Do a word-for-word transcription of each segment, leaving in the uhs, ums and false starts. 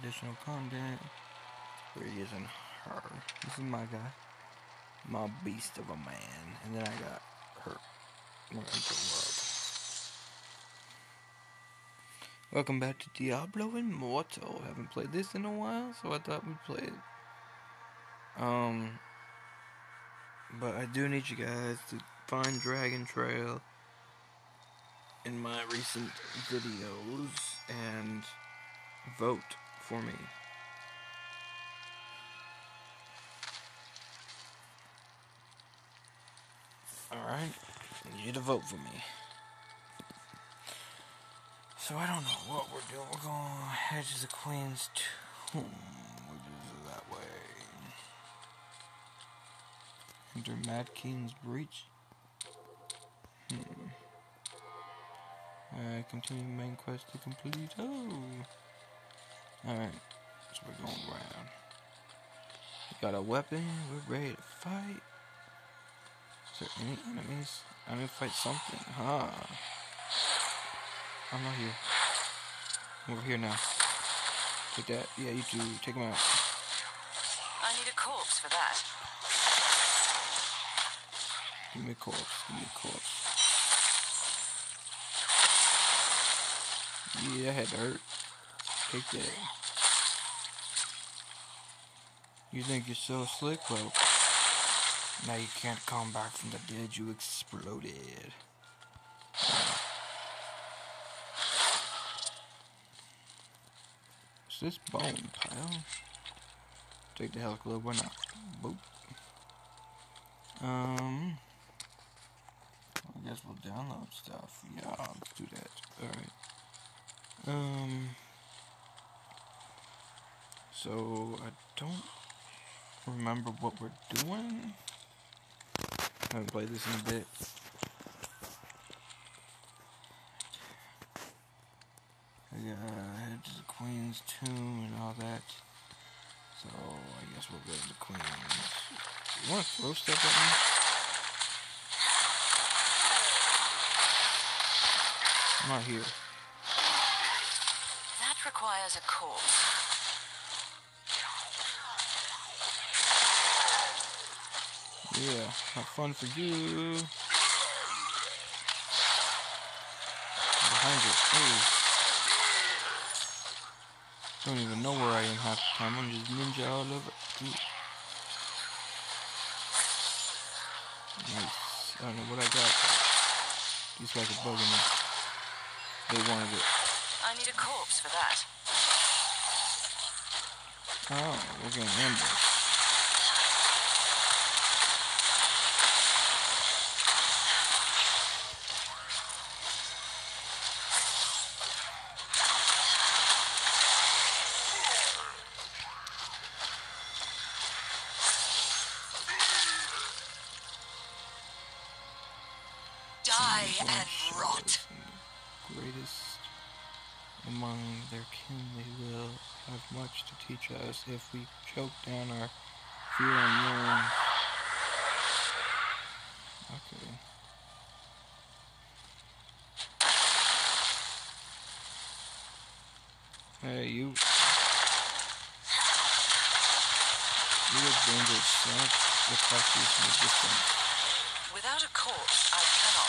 additional content. We're using her. This is my guy. My beast of a man. And then I got her. We're into the world. Welcome back to Diablo Immortal. Haven't played this in a while, so I thought we'd play it. Um, but I do need you guys to find Dragon Trail in my recent videos and vote for me. Alright, I need you to vote for me. So I don't know what we're doing. We're going Hedge of the Queen's Tomb. We'll do it that way. Enter Mad King's Breach. Hmm. Alright, continue main quest to complete. Oh! Alright, so we're going around. We got a weapon. We're ready to fight. Is there any enemies? I'm gonna fight something. Huh. I'm not here. I'm over here now. Take that. Yeah, you two. Take him out. I need a corpse for that. Give me a corpse. Give me a corpse. Yeah, that had to hurt. Take that. You think you're so slick? Well, now you can't come back from the dead. You exploded. Is this bone pile? Take the Hell Club. Why not? Boop. Um. I guess we'll download stuff. Yeah, let's do that. Alright. Um. So, I don't remember what we're doing. I haven't played this in a bit. I got Head to the Queen's Tomb and all that. So, I guess we'll go to the Queen's. You want to throw stuff at me? I'm not here. That requires a corpse. Yeah, have fun for you. Behind it. Hey. Don't even know where I am half the time. I'm just ninja all over. Ooh. Nice. I don't know what I got. These guys are bugging me. They wanted it. I need a corpse for that. Oh, we're getting ambushed. Die and rot. Greatest among their kin, they will have much to teach us if we choke down our fear and yearn. Okay. Hey, you. You look dangerous. Don't look past you from a distance. Without a corpse, I cannot.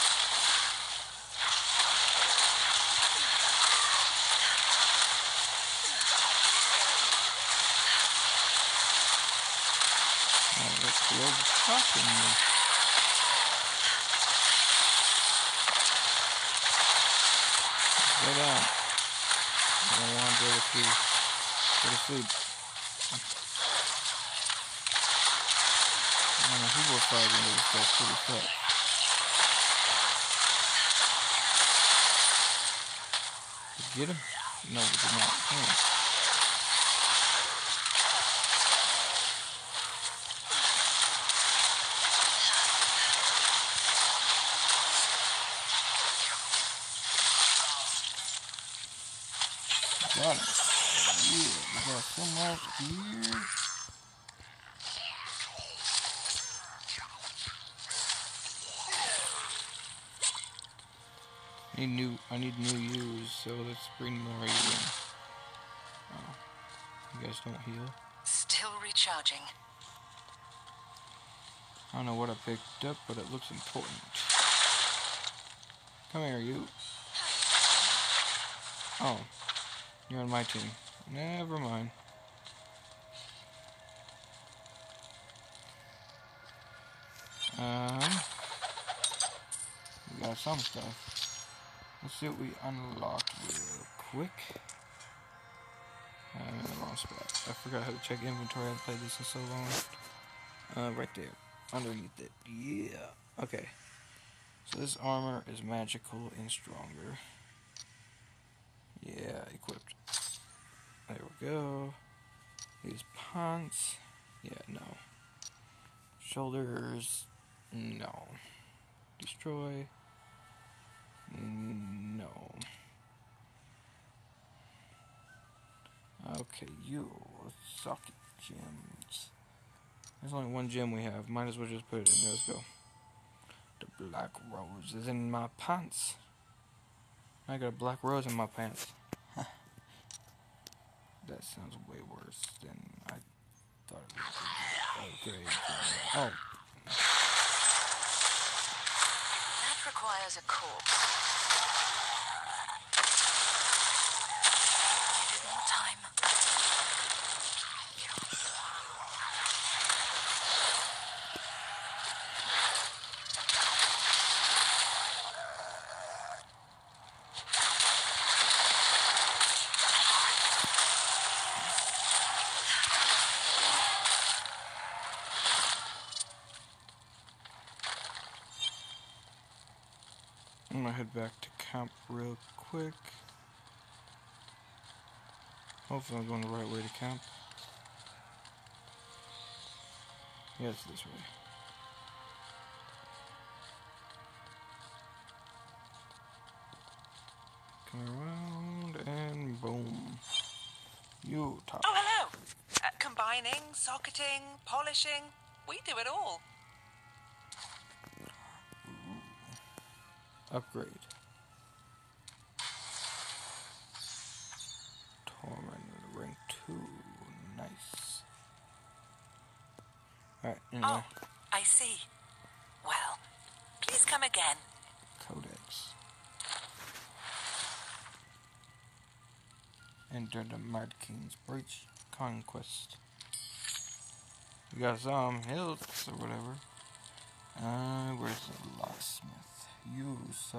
Oh, that's the old talking me. Go down. I don't want to go to sleep. Go to sleep. I don't know who we're fighting, but this guy's pretty tough. Did you get him? No, we did not. Oh. Got him. Yeah, we got some out here. I need new, I need new use, so let's bring more in. Oh. guys don't heal. Still recharging. I don't know what I picked up, but it looks important. Come here, you. Oh, you're on my team. Never mind. Um, we got some stuff. Let's see what we unlocked real quick. I'm in the wrong spot. I forgot how to check inventory. I've played this in so long. Uh, right there. Underneath it. Yeah. Okay. So this armor is magical and stronger. Yeah, equipped. There we go. These pants. Yeah, no. Shoulders. No. Destroy. No. Okay, you. Suck it, gems. There's only one gem we have. Might as well just put it in there. Let's go. The black rose is in my pants. I got a black rose in my pants. That sounds way worse than I thought it was. Okay. Oh. That requires a corpse. Give it more time. I'm gonna head back to camp real quick. Hopefully I'm going the right way to camp. Yeah, it's this way. Come around and boom. You top. Oh, hello. Uh, combining, socketing, polishing. We do it all. Upgrade. Torment rank two. Nice. Alright, anyway. Oh, I see. Well, please come again. Codex. Enter the Mad King's Breach Conquest. We got some hills or whatever. Uh, where's the locksmith? You, sir.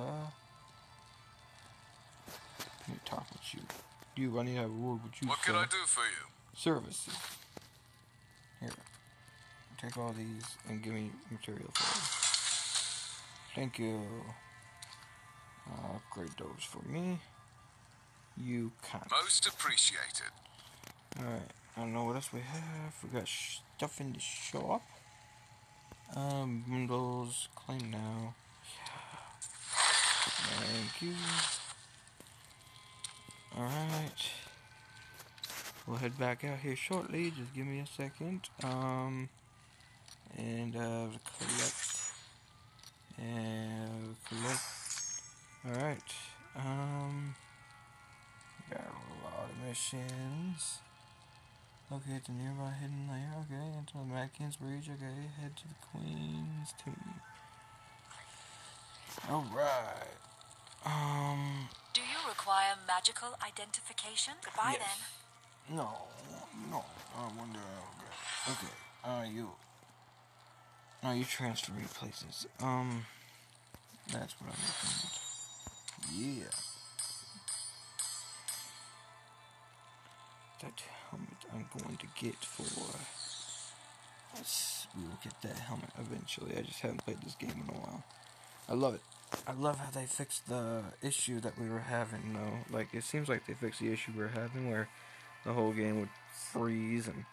Let me talk with you. You, I need to have a word with you, What sir. can I do for you? Services. Here. Take all these and give me material for it. Thank you. Uh, upgrade those for me. You can't. Most appreciated. Alright, I don't know what else we have. We got stuff in the shop. Um, bundles, claim now. Thank you. Alright. We'll head back out here shortly. Just give me a second. Um, and, uh, collect. And collect. Alright. Um, got a lot of missions. Locate the nearby hidden layer. Okay, enter the Mad King's Breach. Okay, head to the Queen's Tomb. Alright. Um. Do you require magical identification? Goodbye Yes. then. No, no. I wonder. Okay. Okay. Uh, you. No, you transfer me places. Um. That's what I'm looking at. Yeah. That helmet I'm going to get for. Yes, we will get that helmet eventually. I just haven't played this game in a while. I love it. I love how they fixed the issue that we were having, though. Like, it seems like they fixed the issue we were having where the whole game would freeze and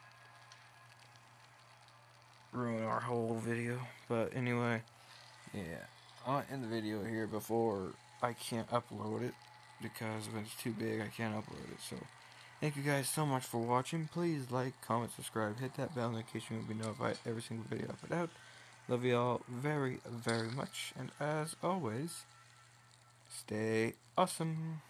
ruin our whole video. But anyway, yeah. I'll end the video here before I can't upload it because when it's too big, I can't upload it. So, thank you guys so much for watching. Please like, comment, subscribe, hit that bell notification so you'll be notified every single video I put out. Love you all very, very much. And as always, stay awesome.